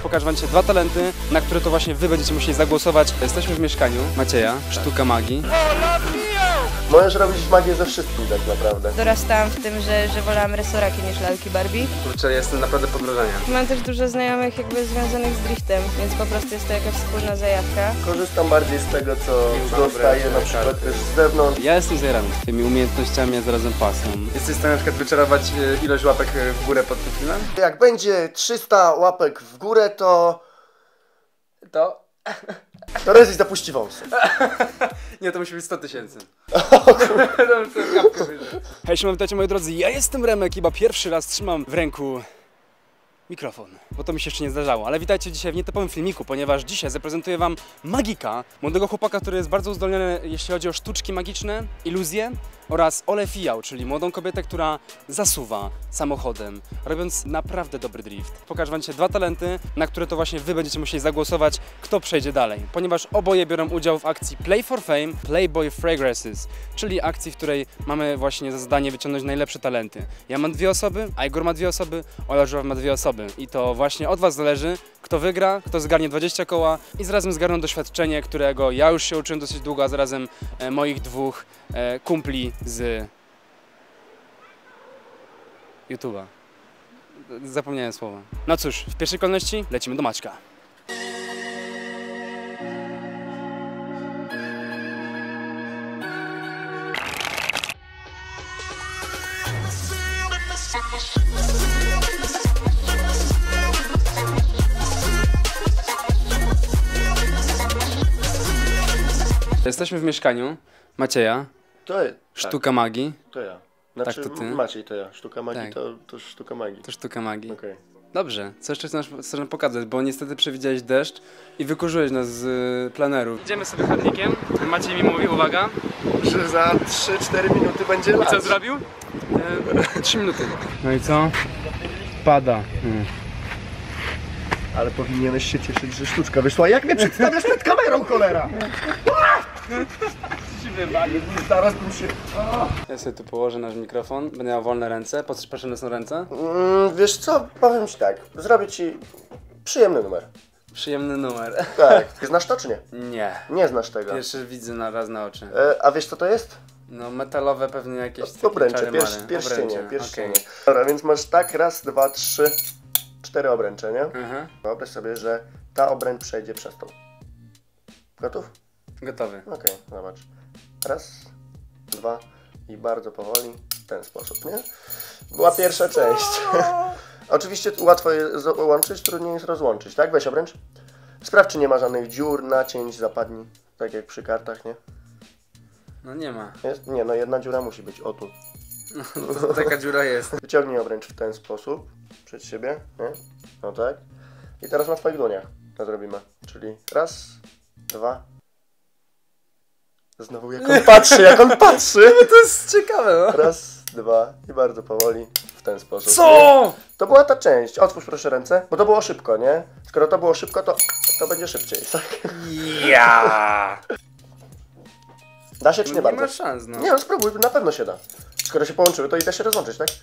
Pokażę wam dzisiaj dwa talenty, na które to właśnie wy będziecie musieli zagłosować. Jesteśmy w mieszkaniu Macieja, Sztuka Magii. Możesz robić magię ze wszystkim tak naprawdę. Dorastałam w tym, że wolałam resoraki niż lalki Barbie. Kurczę, jestem naprawdę pod wrażeniem. Mam też dużo znajomych jakby związanych z driftem, więc po prostu jest to jakaś wspólna zajawka. Korzystam bardziej z tego, co dostaję na przykład też z zewnątrz. Ja jestem zjarany tymi umiejętnościami, a zarazem pasją. Jesteś w stanie na przykład wyczarować ilość łapek w górę pod tym filmem? Jak będzie 300 łapek w górę, to Rezi zapuści wąsy. Nie, to musi być 100 000. Hej, siema, witajcie moi drodzy, ja jestem Remek i chyba pierwszy raz trzymam w ręku mikrofon, bo to mi się jeszcze nie zdarzało, ale witajcie dzisiaj w nietypowym filmiku, ponieważ dzisiaj zaprezentuję wam magika, młodego chłopaka, który jest bardzo uzdolniony, jeśli chodzi o sztuczki magiczne, iluzje oraz Ole Fijał, czyli młodą kobietę, która zasuwa samochodem, robiąc naprawdę dobry drift. Pokażę wam dzisiaj dwa talenty, na które to właśnie wy będziecie musieli zagłosować, kto przejdzie dalej, ponieważ oboje biorą udział w akcji Play for Fame, Playboy Fragrances, czyli akcji, w której mamy właśnie za zadanie wyciągnąć najlepsze talenty. Ja mam dwie osoby, a Igor ma dwie osoby, Ola Żuław ma dwie osoby. I to właśnie od was zależy, kto wygra, kto zgarnie 20 koła i zarazem zgarną doświadczenie, którego ja już się uczyłem dosyć długo, a zarazem moich dwóch kumpli z YouTube'a. Zapomniałem słowa. No cóż, w pierwszej kolejności lecimy do Maćka. Jesteśmy w mieszkaniu Macieja, Sztuka Magii. To ja. Znaczy, Tak, to ty. Maciej, to ja. Sztuka Magii Tak. to Sztuka Magii. To Sztuka Magii. Okay. Dobrze, co jeszcze chcesz nam pokazać, bo niestety przewidziałeś deszcz i wykurzyłeś nas z planeru. Idziemy sobie chodnikiem, Maciej mi mówi, uwaga, Że za 3-4 minuty będzie i lać. co zrobił? 3 minuty. No i co? Pada. Ale powinieneś się cieszyć, że sztuczka wyszła. Jak mnie przedstawiasz przed kamerą, cholera? Zaraz bym się... Ja sobie tu położę nasz mikrofon, będę miał wolne ręce. Po co potrzebne są ręce? Wiesz co, powiem ci tak. Zrobię ci przyjemny numer. Przyjemny numer. Tak. Znasz to czy nie? Nie. Nie znasz tego. Pierwszy widzę raz na oczy. A wiesz co to jest? No metalowe pewnie jakieś Obręcze, pierścienie. Okay. Dobra, więc masz tak, raz, dwa, trzy, 4 obręcze, nie? Wyobraź sobie, że ta obręcz przejdzie przez tą. Gotów? Gotowy. Okej, zobacz. Raz, dwa i bardzo powoli, w ten sposób, nie? Była pierwsza część. Oczywiście łatwo jest łączyć, trudniej jest rozłączyć, tak? Weź obręcz. Sprawdź, czy nie ma żadnych dziur, nacięć, zapadni, tak jak przy kartach, nie? No nie ma. Jest? Nie, no jedna dziura musi być, o tu. To taka dziura jest. Wyciągnij obręcz w ten sposób, przed siebie, nie? No tak. I teraz na twoich dłoniach to zrobimy. Czyli raz, dwa. Znowu jak on patrzy! To jest ciekawe, no. Raz, dwa i bardzo powoli w ten sposób. Co? Nie? To była ta część. Otwórz proszę ręce, bo to było szybko, nie? Skoro to było szybko, to będzie szybciej, tak? Ja. Da się czy nie Nie bardzo? ma szans, no. Nie, no spróbuj, na pewno się da. Skoro się połączyły, to i da się rozłączyć, tak?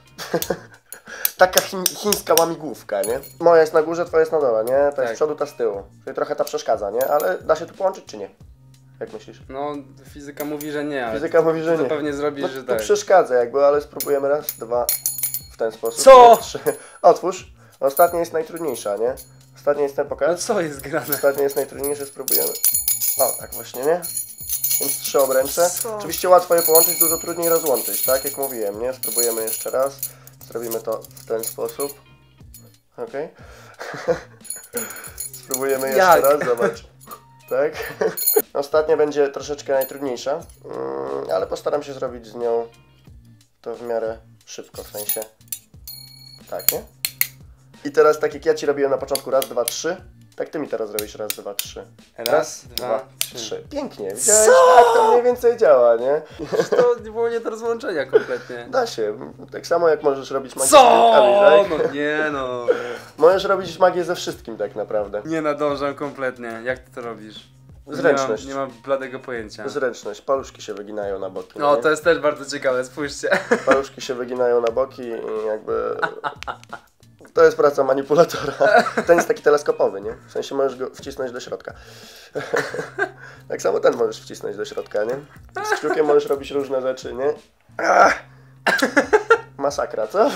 Taka chińska łamigłówka, nie? Moja jest na górze, twoja jest na dole, nie? Ta jest z przodu, ta z tyłu. Czyli trochę ta przeszkadza, nie? Ale da się tu połączyć, czy nie? Jak myślisz? No, fizyka mówi, że nie, ale Fizyka mówi, że to nie. pewnie zrobisz, No, że to tak. przeszkadza jakby, ale spróbujemy raz, dwa, w ten sposób. Co? Nie, 3. Otwórz. Ostatnia jest najtrudniejsza, nie? Ostatnia jest ten No pokaz. co jest grane? Ostatnia jest najtrudniejsza, spróbujemy. O, tak właśnie, nie? Więc 3 obręcze. Co? Oczywiście łatwo je połączyć, dużo trudniej rozłączyć, tak? Jak mówiłem, nie? Spróbujemy jeszcze raz. Zrobimy to w ten sposób. Okej? Spróbujemy jeszcze raz, zobacz. Tak? Ostatnia będzie troszeczkę najtrudniejsza, ale postaram się zrobić z nią to w miarę szybko, w sensie tak, nie? I teraz tak jak ja ci robiłem na początku, raz, dwa, trzy, tak ty mi teraz robisz raz, dwa, trzy. Raz, dwa, trzy. Pięknie, widziałeś? Tak to mniej więcej działa, nie? To nie było nie do rozłączenia kompletnie. Da się, tak samo jak możesz robić magię Co? z kwiatkami, tak? No nie no. Możesz robić magię ze wszystkim tak naprawdę. Nie nadążam kompletnie. Jak ty to robisz? Zręczność. Nie mam bladego pojęcia. Zręczność, paluszki się wyginają na boki. No nie? to jest też bardzo ciekawe, spójrzcie. Paluszki się wyginają na boki i jakby To jest praca manipulatora. Ten jest taki teleskopowy, nie? W sensie możesz go wcisnąć do środka. Tak samo ten możesz wcisnąć do środka, nie? Z kciukiem możesz robić różne rzeczy, nie? Masakra, co?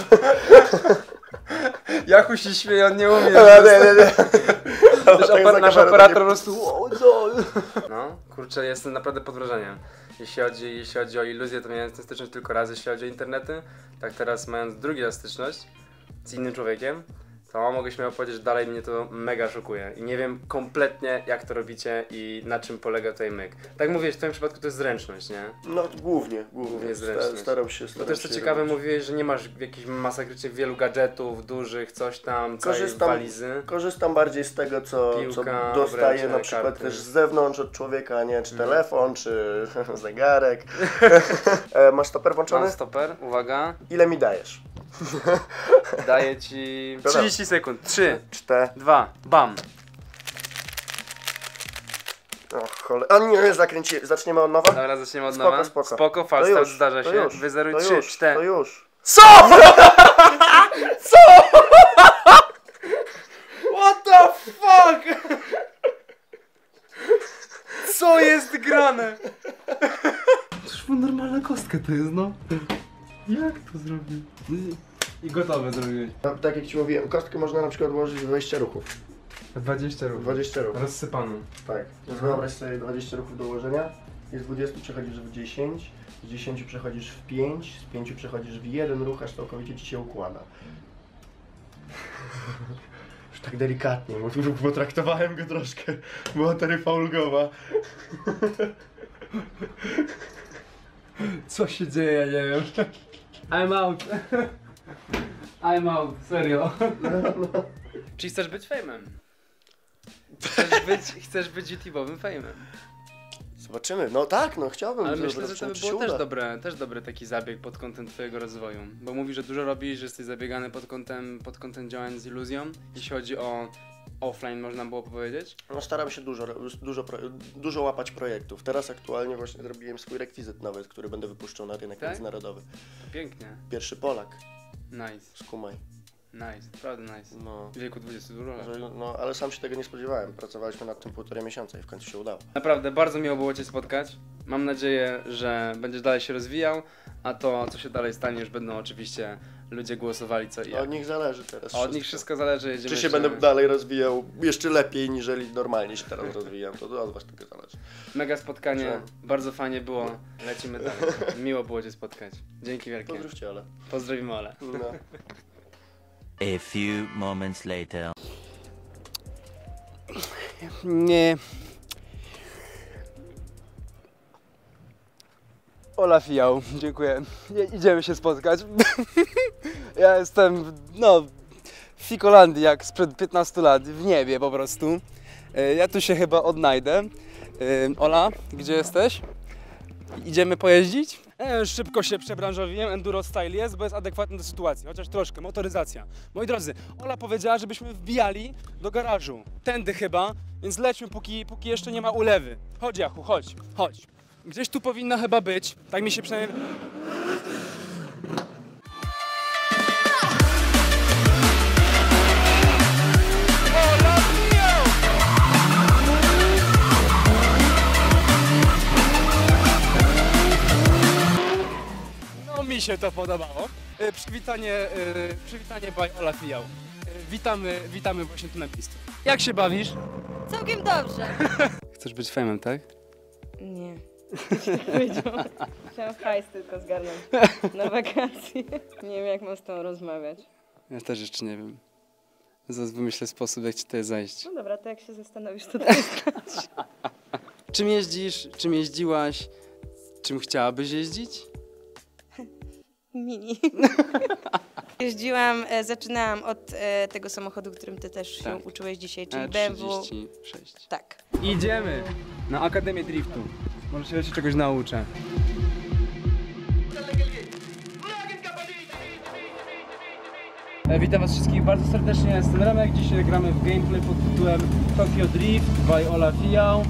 Jachu się śmieje, on nie umie. Nie. Nasz operator po prostu... No, kurczę, jestem naprawdę pod wrażeniem. Jeśli chodzi o iluzję, to miałem tę styczność tylko raz, jeśli chodzi o internety. Tak teraz, mając drugi raz styczność z innym człowiekiem, to mogę śmiało powiedzieć, że dalej mnie to mega szokuje. I nie wiem kompletnie, jak to robicie i na czym polega tutaj myk. Tak mówię, w twoim przypadku to jest zręczność, nie? No, głównie zręczność. Staram się. No też co ciekawe, mówiłeś, że nie masz jakichś masakrycznie wielu gadżetów dużych, coś tam, całej walizy. Korzystam bardziej z tego, co dostaję na przykład karty. też z zewnątrz od człowieka, nie? Czy telefon, czy zegarek. Masz stoper włączony? Mam stoper, uwaga. Ile mi dajesz? Daję ci 30 sekund. 3, 4. 2, bam. O cholera. O nie, zaczniemy od nowa? Dobra, zaczniemy od nowa. Spoko, To falstart już, zdarza to się. już, Wyzeruj to 3, już, 4. To już. Co?! Co?! What the fuck?! Co jest grane?! Przecież normalna kostka to jest, no. Jak to zrobił? I gotowe zrobiłeś. No, tak jak ci mówiłem, kostkę można na przykład ułożyć w 20 ruchów. 20 ruchów. 20 ruchów. Rozsypaną. Tak. Wyobraź sobie 20 ruchów do ułożenia. Z 20 przechodzisz w 10, z 10 przechodzisz w 5, z 5 przechodzisz w 1 ruch, aż całkowicie ci się układa. Już tak delikatnie, bo traktowałem go troszkę. Była taryfa ulgowa. Co się dzieje, ja nie wiem. I'm out. I'm out, serio. No. Czy chcesz być fejmem? Chcesz być YouTube'owym fejmem? Zobaczymy. No tak, no chciałbym. Ale myślę, że to by było się też dobry taki zabieg pod kątem twojego rozwoju. Bo mówisz, że dużo robisz, że jesteś zabiegany pod kątem działań z iluzją. Jeśli chodzi o offline, można było powiedzieć. No staram się dużo łapać projektów. Teraz aktualnie właśnie zrobiłem swój rekwizyt nawet, który będę wypuszczał na rynek międzynarodowy. To pięknie. Pierwszy Polak. Nice. Skumaj. Nice, naprawdę nice. No. W wieku 22 lat. No, ale sam się tego nie spodziewałem. Pracowaliśmy nad tym 1,5 miesiąca i w końcu się udało. Naprawdę, bardzo miło było Cię spotkać. Mam nadzieję, że będziesz dalej się rozwijał, a to, co się dalej stanie, już będą oczywiście ludzie głosowali co i jak. Od nich zależy teraz. Od nich wszystko zależy. Jedziemy Czy się będę dalej rozwijał jeszcze lepiej, niżeli normalnie się teraz rozwijam, to od was tylko zależy. Mega spotkanie, bardzo fajnie było. Lecimy dalej. Miło było Cię spotkać. Dzięki wielkie. Pozdrówcie, ale. Pozdrowimy Ole. No. A few moments later. Nie. Ola Fijał, dziękuję. Idziemy się spotkać. Ja jestem, w Fikolandii jak sprzed 15 lat, w niebie po prostu. Ja tu się chyba odnajdę. Ola, gdzie jesteś? Idziemy pojeździć? Szybko się przebranżowiłem, enduro style jest, bo jest adekwatny do sytuacji, chociaż troszkę, motoryzacja. Moi drodzy, Ola powiedziała, żebyśmy wbijali do garażu, tędy chyba, więc lećmy póki jeszcze nie ma ulewy. Chodź Jachu, chodź. Gdzieś tu powinna chyba być, tak mi się przynajmniej... Mi się to podobało. Przywitanie by Ola Fijał. Witamy właśnie tu na miejscu. Jak się bawisz? Całkiem dobrze. Chcesz być fejmem, tak? Nie. Chciałam hajs tylko zgarnąć na wakacje. Nie wiem, jak mam z tą rozmawiać. Ja też jeszcze nie wiem. Zaraz wymyślę sposób, jak ci tutaj zajść. No dobra, to jak się zastanowisz, to tak skacz. Czym jeździsz? Czym jeździłaś? Czym chciałabyś jeździć? Mini. Zaczynałam od tego samochodu, którym ty też się uczyłeś dzisiaj, czyli BMW. 36. Tak. Idziemy na Akademię Driftu. Może się czegoś nauczę. Witam was wszystkich bardzo serdecznie, ja jestem Remek. Dzisiaj gramy w gameplay pod tytułem Tokyo Drift by Ola Fijał.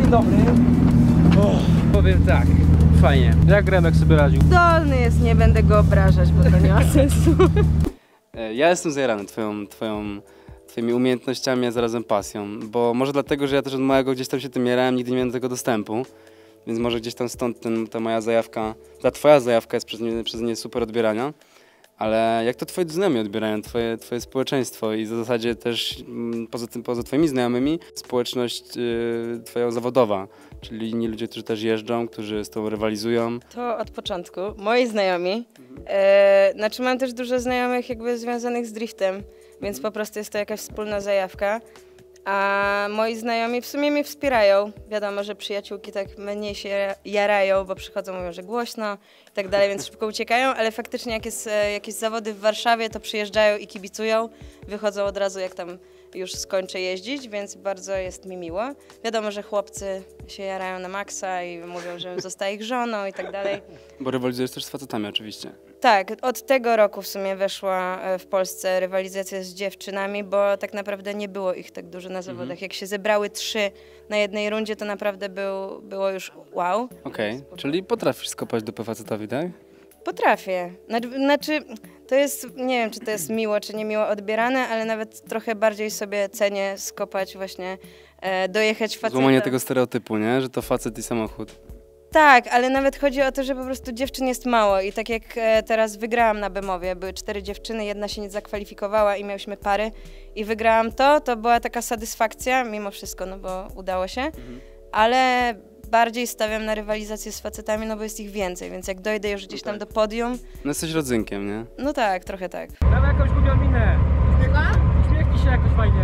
dobry. Powiem tak, fajnie. Jak Remek sobie radził? Zdolny jest, nie będę go obrażać, bo to nie ma sensu. Ja jestem zajarany twoimi umiejętnościami, a zarazem pasją, bo może dlatego, że ja też od małego gdzieś tam się tym jarałem, nigdy nie miałem do tego dostępu, więc może gdzieś tam stąd ta moja zajawka, ta twoja zajawka jest przez mnie super odbierania, ale jak to twoi znajomi odbierają, twoje społeczeństwo i w zasadzie też poza twoimi znajomymi społeczność twoja zawodowa, czyli inni ludzie, którzy też jeżdżą, którzy z tobą rywalizują. To od początku. Moi znajomi, znaczy mam też dużo znajomych jakby związanych z driftem, więc po prostu jest to jakaś wspólna zajawka. A moi znajomi w sumie mnie wspierają. Wiadomo, że przyjaciółki tak mniej się jarają, bo przychodzą, mówią, że głośno i tak dalej, więc szybko uciekają, ale faktycznie jak jest jakieś zawody w Warszawie, to przyjeżdżają i kibicują. Wychodzą od razu, jak tam już skończę jeździć, więc bardzo jest mi miło. Wiadomo, że chłopcy się jarają na maksa i mówią, że zostaje ich żoną i tak dalej. Bo rywalizujesz też z facetami oczywiście. Tak, od tego roku w sumie weszła w Polsce rywalizacja z dziewczynami, bo tak naprawdę nie było ich tak dużo na zawodach. Jak się zebrały 3 na jednej rundzie, to naprawdę było już wow. Okej, czyli potrafisz skopać dupę facetowi, tak? Potrafię. Znaczy, to jest, nie wiem, czy to jest miło, czy niemiło odbierane, ale nawet trochę bardziej sobie cenię skopać właśnie, dojechać faceta. Złamanie tego stereotypu, nie? Że to facet i samochód. Tak, ale nawet chodzi o to, że po prostu dziewczyn jest mało i tak jak teraz wygrałam na Bemowie, były 4 dziewczyny, jedna się nie zakwalifikowała i miałyśmy pary i wygrałam to była taka satysfakcja, mimo wszystko, no bo udało się, ale bardziej stawiam na rywalizację z facetami, no bo jest ich więcej, więc jak dojdę już gdzieś tam do podium... No jesteś rodzynkiem, nie? No tak, trochę tak. Damy jakąś lubią minę. Uśmiechnij się jakoś fajnie.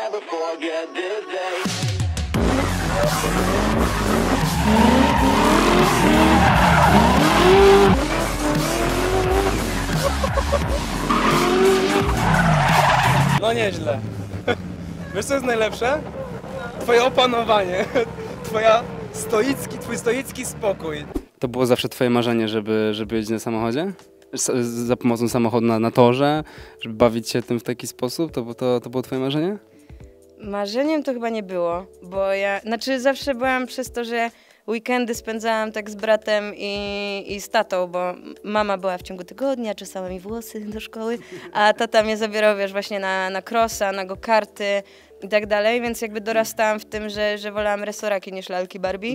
No nieźle. Wiesz co jest najlepsze? Twoje opanowanie. Twój stoicki spokój. To było zawsze twoje marzenie, żeby jeździć na samochodzie? Za pomocą samochodu na torze? Żeby bawić się tym w taki sposób? To było twoje marzenie? Marzeniem to chyba nie było, bo znaczy zawsze byłam przez to, że weekendy spędzałam tak z bratem i z tatą, bo mama była w ciągu tygodnia, czesała mi włosy do szkoły, a tata mnie zabierał, wiesz, właśnie na crossa, na go-karty i tak dalej, więc jakby dorastałam w tym, że wolałam resoraki niż lalki Barbie.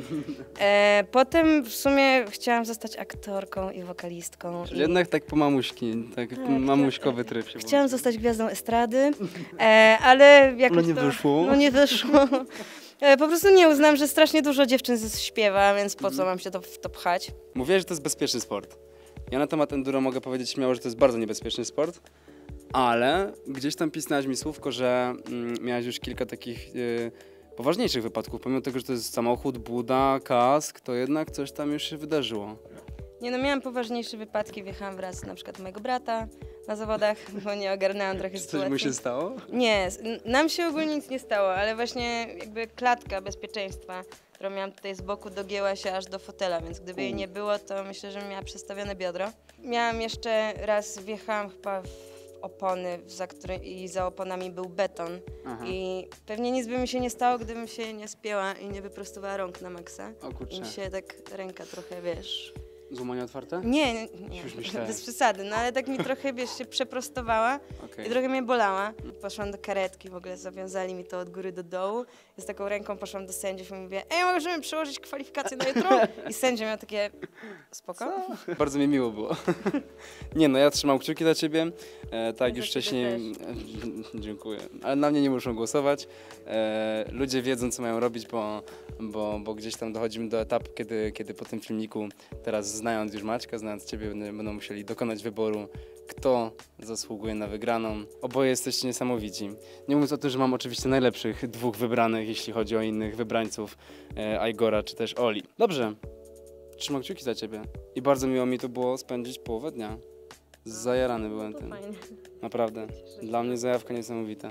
Potem w sumie chciałam zostać aktorką i wokalistką. Czyli jednak tak po mamuśki, tak mamuśkowy tryb się Chciałam zostać gwiazdą estrady, ale jakoś nie wyszło. No nie wyszło. Po prostu nie uznam, że strasznie dużo dziewczyn śpiewa, więc po co mam się w to pchać? Mówiłeś, że to jest bezpieczny sport. Ja na temat enduro mogę powiedzieć śmiało, że to jest bardzo niebezpieczny sport, ale gdzieś tam pisnęłaś mi słówko, że miałaś już kilka takich poważniejszych wypadków. Pomimo tego, że to jest samochód, buda, kask, to jednak coś tam już się wydarzyło. Nie no, miałam poważniejsze wypadki, wjechałam wraz na przykład mojego brata na zawodach, bo nie ogarnęłam trochę sytuacji. Coś mu się stało? Nie, nam się ogólnie nic nie stało, ale właśnie jakby klatka bezpieczeństwa, którą miałam tutaj z boku, dogięła się aż do fotela, więc gdyby jej nie było, to myślę, że miała przestawione biodro. Miałam jeszcze raz, wjechałam chyba w opony, i za oponami był beton. Aha. I pewnie nic by mi się nie stało, gdybym się nie spięła i nie wyprostowała rąk na maksa. O kurczę. I mi się tak ręka trochę, wiesz... Złamanie otwarte? Nie, Już myślałem. bez przesady, no ale tak mi trochę, wiesz, się przeprostowała Okej. i trochę mnie bolała. Poszłam do karetki, w ogóle zawiązali mi to od góry do dołu. I z taką ręką poszłam do sędziów i mówię, możemy przełożyć kwalifikacje na jutro? I sędzia miał takie, spoko? Bardzo mi miło było. Nie no, ja trzymam kciuki dla ciebie. Tak już Za ciebie wcześniej... Dziękuję. Ale na mnie nie muszą głosować. Ludzie wiedzą, co mają robić, bo gdzieś tam dochodzimy do etapu, kiedy po tym filmiku, teraz znając już Maćka, znając ciebie, będą musieli dokonać wyboru, kto zasługuje na wygraną. Oboje jesteście niesamowici. Nie mówiąc o tym, że mam oczywiście najlepszych 2 wybranych, jeśli chodzi o innych wybrańców, Igora czy też Oli. Dobrze, trzymam kciuki za ciebie i bardzo miło mi to było spędzić połowę dnia. Zajarany byłem To tym. fajnie. Naprawdę. Dla mnie zajawka niesamowita.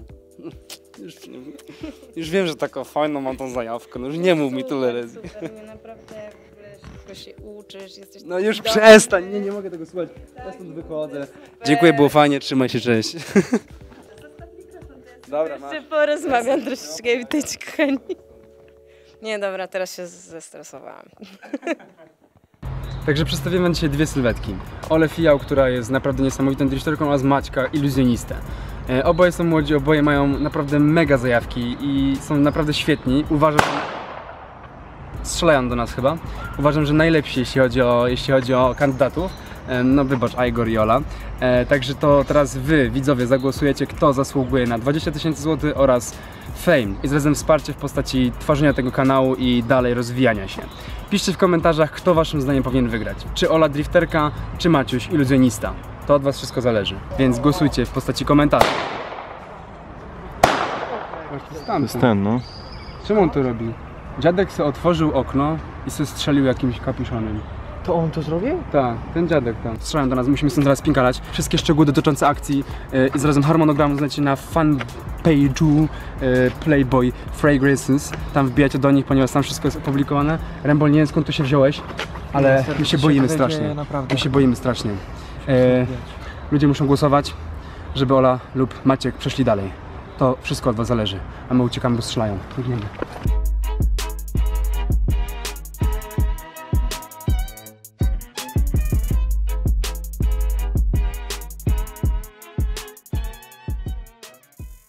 Już wiem, że taką fajną mam tą zajawkę, no już nie mów mi tyle razy. Super, nie, naprawdę w ogóle szybko się uczysz, jesteś No już dobry. przestań, nie mogę tego słuchać. Ja stąd wychodzę. Dziękuję, było fajnie, trzymaj się, cześć. Dobra, masz. Jeszcze porozmawiam troszeczkę, witajcie kochani. Nie, dobra, teraz się zestresowałam. Także przedstawimy dzisiaj dwie sylwetki. Ole Fijał, która jest naprawdę niesamowitą drifterką, oraz Maćka, iluzjonistę. Oboje są młodzi, oboje mają naprawdę mega zajawki i są naprawdę świetni. Uważam, że... Strzelają do nas chyba. Uważam, że najlepsi, jeśli chodzi o kandydatów. No wybacz, Igor i Ola. Także to teraz wy, widzowie, zagłosujecie, kto zasługuje na 20 000 złotych oraz fame i zarazem wsparcie w postaci tworzenia tego kanału i dalej rozwijania się. Piszcie w komentarzach, kto waszym zdaniem powinien wygrać. Czy Ola drifterka, czy Maciuś iluzjonista. To od was wszystko zależy, więc głosujcie w postaci komentarzy. To jest Ten, no. Czemu on to robi? Dziadek sobie otworzył okno i sobie strzelił jakimś kapiszonem. To on to zrobił? Tak, ten dziadek tam. Strzelają do nas, musimy stąd zaraz pinkalać. Wszystkie szczegóły dotyczące akcji i zarazem harmonogramu znajdziecie na fanpage'u Playboy Fragrances. Tam wbijajcie do nich, ponieważ tam wszystko jest opublikowane. Rembol, nie wiem skąd tu się wziąłeś, ale my się boimy strasznie. My się boimy strasznie. Ludzie muszą głosować, żeby Ola lub Maciek przeszli dalej. To wszystko od was zależy, a my uciekamy, bo strzelają. Biegniemy.